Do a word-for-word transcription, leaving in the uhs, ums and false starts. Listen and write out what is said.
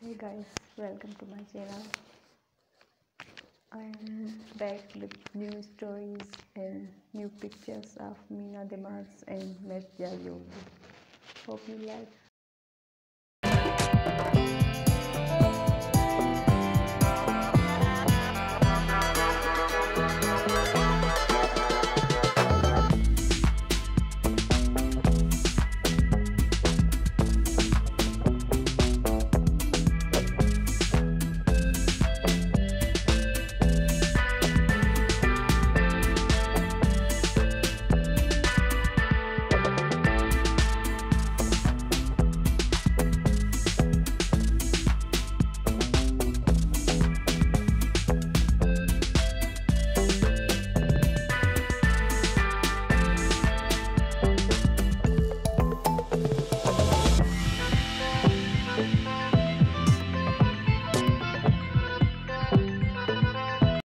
Hey guys, welcome to my channel. I am back with new stories and new pictures of mina, mert, and mert yazıcıoğlu. Hope you like.